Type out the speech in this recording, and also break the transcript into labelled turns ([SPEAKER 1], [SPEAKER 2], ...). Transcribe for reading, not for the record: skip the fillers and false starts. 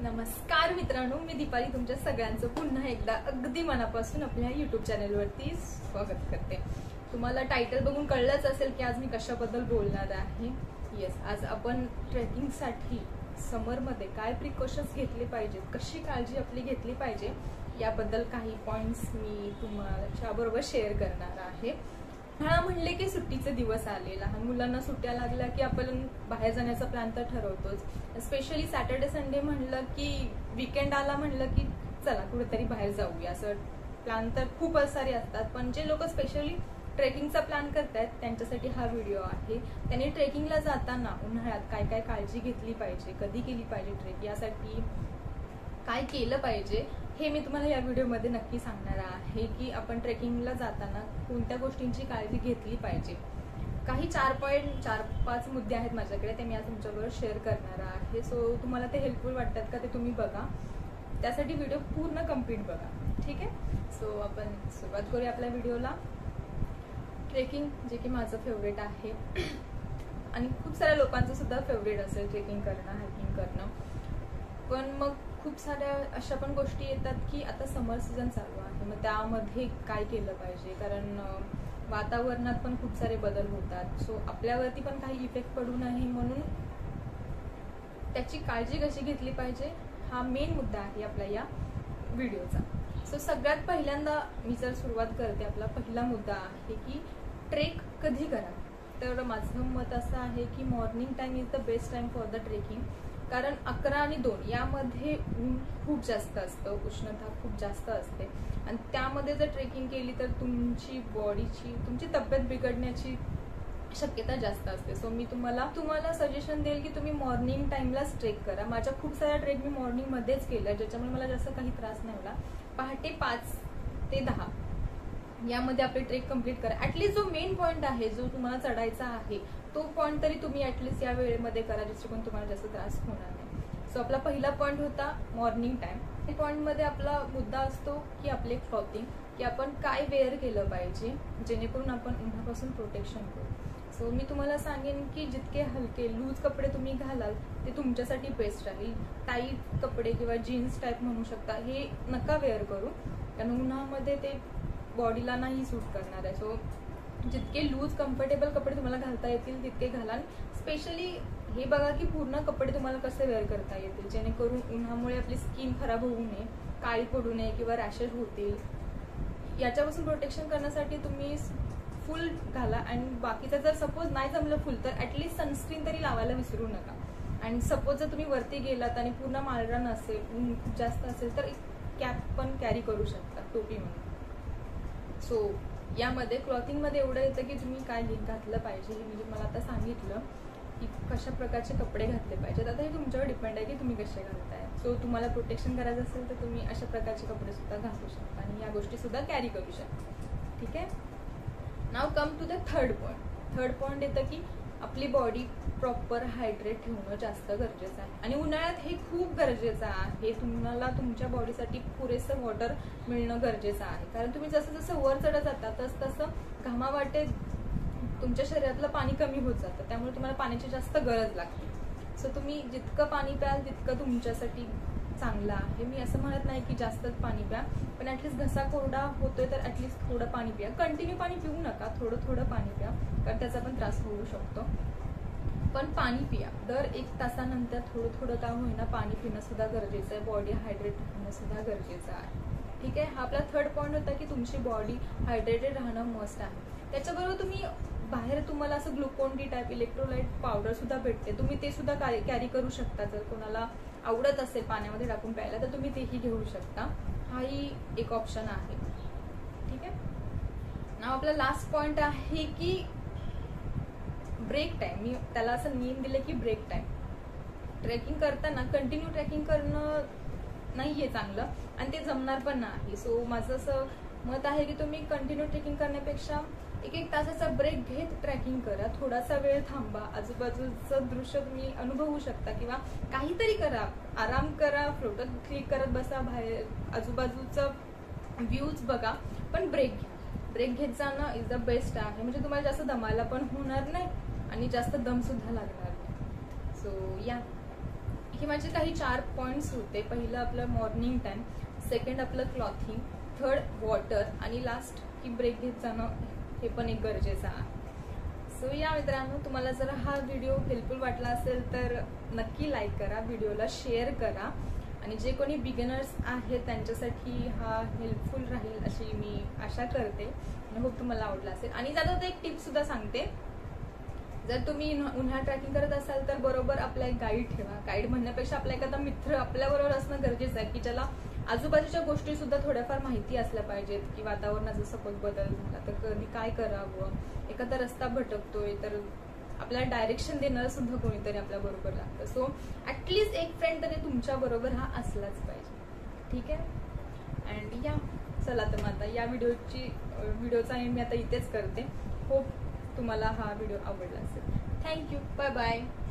[SPEAKER 1] नमस्कार मित्रांनो, मी दीपाली तुमच्या सगळ्यांचं पुन्हा एकदा अगदी मनापासून आपल्या यूट्यूब चॅनलवरती स्वागत करते। तुम्हाला टायटल बघून कळलंच असेल की आज मी कशाबद्दल बोलणार आहे। येस, आज आपण ट्रेकिंगसाठी समरमध्ये काय प्रिकॉशन्स घेतले पाहिजेत, कशी काळजी आपली घेतली पाहिजे याबद्दल काही पॉइंट्स मी तुमच्याबरोबर शेअर करणार आहे। म्हणले की सुट्टीचे दिवस आले, लहान मुलांना सुट्ट्या लागल्या की आपण बाहेर जाण्याचा प्लॅन तर ठरवतोच। स्पेशली सॅटर्डे संडे म्हणलं की वीकेंड आला म्हणलं की चला कुठेतरी बाहेर जाऊया, असं प्लॅन तर खूप सारे असतात। पण जे लोक स्पेशली ट्रेकिंगचा प्लॅन करतात त्यांच्यासाठी हा व्हिडिओ आहे। त्यांनी ट्रेकिंगला जाताना उन्हाळ्यात काय काय काळजी घेतली पाहिजे, कधी केली पाहिजे ट्रेक, यासाठी काय केलं पाहिजे हे मी तुम्हाला या व्हिडिओमध्ये नक्की सांगणार आहे की आपण ट्रेकिंगला जाताना कोणत्या गोष्टींची काळजी घेतली पाहिजे। काही 4-5 मुद्दे आहेत माझ्याकडे, ते मी आज तुमच्याबरोबर शेअर करणार आहे। सो तुम्हाला ते हेल्पफुल वाटतात का ते तुम्ही बघा, त्यासाठी व्हिडिओ पूर्ण कंप्लीट बघा, ठीक आहे। सो आपण सुरुवात करूया आपल्या व्हिडिओला। ट्रेकिंग जे की माझं फेवरेट आहे आणि खूप साऱ्या लोकांचं सुद्धा फेवरेट असेल ट्रेकिंग करणं, हायकिंग करणं। पण मग खूप साऱ्या अशा पण गोष्टी येतात की आता समर सीझन चालू आहे, मग त्यामध्ये काय केलं पाहिजे, कारण वातावरणात पण खूप सारे बदल होतात। सो आपल्यावरती पण काही इफेक्ट पडू नये म्हणून त्याची काळजी कशी घेतली पाहिजे हा मेन मुद्दा आहे आपल्या या व्हिडिओचा। सो सगळ्यात पहिल्यांदा मी जर सुरुवात करते, आपला पहिला मुद्दा आहे की ट्रेक कधी करा। तर माझं मत असं आहे की morning time is the best time for the trekking, कारण 11 आणि 2 यामध्ये ऊन खूप जास्त असतं, उष्णता खूप जास्त असते आणि त्यामध्ये जर ट्रेकिंग केली तर तुमची बॉडीची, तुमची तब्येत बिघडण्याची शक्यता जास्त असते। सो मी तुम्हाला सजेशन देईल की तुम्ही मॉर्निंग टाइमलाच ट्रेक करा। माझ्या खूप साऱ्या ट्रेक मी मॉर्निंग मध्येच केल्या, ज्याच्यामुळे मला जास्त काही त्रास नाही होला। पहाटे 5 ते 10 यामध्ये आपले ट्रेक कम्प्लीट करा। ऍटलीस्ट जो मेन पॉइंट आहे, जो तुम्हाला चढायचा आहे, तो पॉइंट तरी तुम्ही ऍटलीस्ट या वेळेमध्ये करा, जेणेकरून तुम्हाला जास्त त्रास होणार नाही। सो आपला पहिला पॉइंट होता मॉर्निंग टाइम। पॉइंट मध्ये आपला मुद्दा असतो की आपले क्लॉथिंग, की आपण काय वेअर केलं पाहिजे जेणेकरून आपण उन्हापासून प्रोटेक्शन करू। सो मी तुम्हाला सांगेन की जितके हलके लूज कपडे तुम्ही घालाल ते तुमच्यासाठी बेस्ट राहील। टाईट कपडे किंवा जीन्स टाईप म्हणू शकता, हे नका वेअर करू, कारण उन्हामध्ये ते बॉडीला नाही सूट करणार आहे। सो जितके लूज कम्फर्टेबल कपडे तुम्हाला घालता येतील तितके घाला। स्पेशली हे बघा की पूर्ण कपडे तुम्हाला कसे वेअर करता येतील, जेणेकरून उन्हामुळे आपली स्किन खराब होऊ नये, काळी पडू नये किंवा रॅशेस होतील। याच्यापासून प्रोटेक्शन करण्यासाठी तुम्ही फुल घाला आणि बाकीचं जर सपोज नाही जमलं फुल तर ऍटलीस्ट सनस्क्रीन तरी लावायला विसरू नका। आणि सपोज जर तुम्ही वरती गेलात आणि पूर्ण माळरान असेल, ऊन खूप जास्त असेल तर कॅप पण कॅरी करू शकता, टोपी म्हणून। सो यामध्ये क्लॉथिंगमध्ये एवढं येतं की तुम्ही काय घातलं पाहिजे हे मी तुम्हाला आता सांगितलं की कशा प्रकारचे कपडे घातले पाहिजेत। आता हे तुमच्यावर डिपेंड आहे की तुम्ही कसे घालताय। सो तुम्हाला प्रोटेक्शन करायचं असेल तर तुम्ही अशा प्रकारचे कपडे सुद्धा घालू शकता आणि या गोष्टी सुद्धा कॅरी करू शकता, ठीक आहे। Now come to the third point. Third point येतं की आपली बॉडी प्रॉपर हायड्रेट ठेवणं जास्त गरजेचं आहे आणि उन्हाळ्यात हे खूप गरजेचं आहे। तुम्हाला तुमच्या बॉडीसाठी पुरेसं वॉटर मिळणं गरजेचं आहे, कारण तुम्ही जसं जसं वर चढत जाता तसं घामावाटे तुमच्या शरीरातलं पाणी कमी होत जातं, त्यामुळे तुम्हाला पाण्याची जास्त गरज लागते। सो तुम्ही जितकं पाणी प्याल तितकं तुमच्यासाठी चांगलं आहे। मी असं म्हणत नाही की जास्तच पाणी प्या, पण ऍटलीस्ट घसा कोरडा होतोय तर ऍटलीस्ट थोडं पाणी प्या। कंटिन्यू पाणी पिऊ नका, थोडं थोडं पाणी प्या, कारण त्याचा पण त्रास होऊ शकतो। पण पाणी पिया, दर 1 तासानंतर थोडं थोडं का होईना पाणी पिणं सुद्धा गरजेचं आहे, बॉडी हायड्रेट राहणं सुद्धा गरजेचं आहे, ठीक आहे। हा आपला थर्ड पॉइंट होता की तुमची बॉडी हायड्रेटेड राहणं मस्ट आहे। त्याच्याबरोबर तुम्ही बाहेर तुम्हाला असं Glucon D type electrolyte powder सुद्धा भेटते, तुम्ही ते सुद्धा कॅरी करू शकता। जर कोणाला आवडत असेल पाण्यामध्ये टाकून प्यायला तर तुम्ही तेही घेऊ शकता, हाही एक ऑप्शन आहे, ठीक आहे। नाव आपला लास्ट पॉइंट आहे की ब्रेक टाइम। मी त्याला असं नेम दिलं की ब्रेक टाइम। ट्रेकिंग करताना कंटिन्यू ट्रेकिंग करणं नाहीये चांगलं आणि ते जमणार पण नाही। सो माझं असं मत आहे की तुम्ही कंटिन्यू ट्रेकिंग करण्यापेक्षा 1-1 तासाचा ब्रेक घेत ट्रेकिंग करा, थोडासा वेळ थांबा, आजूबाजूचं दृश्य तुम्ही अनुभवू शकता किंवा काहीतरी करा, आराम करा, फोटो क्लिक करत बसा, बाहेर आजूबाजूचं व्ह्यूज बघा, पण ब्रेक घ्या। ब्रेक घेत जाणं इज द बेस्ट आहे, म्हणजे तुम्हाला जास्त दमायला पण होणार नाही आणि जास्त दम सुद्धा लागणार नाही। सो या की माझे काही 4 पॉइंट्स होते. पहिलं आपलं मॉर्निंग टाइम, सेकंड आपलं क्लॉथिंग, थर्ड वॉटर आणि लास्ट की ब्रेक घेत जाणं हे पण एक गरजेचं आहे. सो या मित्रांनो, तुम्हाला जर हा व्हिडिओ हेल्पफुल वाटला असेल तर नक्की लाईक करा, व्हिडिओला शेअर करा आणि जे कोणी बिगिनर्स आहेत त्यांच्यासाठी हा हेल्पफुल राहील अशी मी आशा करते आणि होप तुम्हाला आवडला असेल. आणि जाता एक टिप सुद्धा सांगते, जर तुम्ही उन्हाळ्यात ट्रॅकिंग करत असाल तर बरोबर आपला एक गाईड ठेवा. गाईड म्हणण्यापेक्षा आपला एखादा मित्र आपल्याबरोबर असणं गरजेचं आहे की ज्याला आजूबाजूच्या गोष्टी सुद्धा थोड्याफार माहिती असल्या पाहिजेत की वातावरणाचा सपोज बदल झाला तर कधी काय करावं, एखादा रस्ता भटकतोय तर आपल्याला डायरेक्शन देणारं सुद्धा कोणीतरी आपल्या बरोबर लागतं. सो ऍटलीस्ट एक फ्रेंड तरी तुमच्या बरोबर हा असलाच पाहिजे. ठीक आहे. अँड या चला तर मग आता या व्हिडिओचा मी आता इथेच करते. होप तुम्हाला हा व्हिडिओ आवडला असेल. थँक्यू. Bye bye.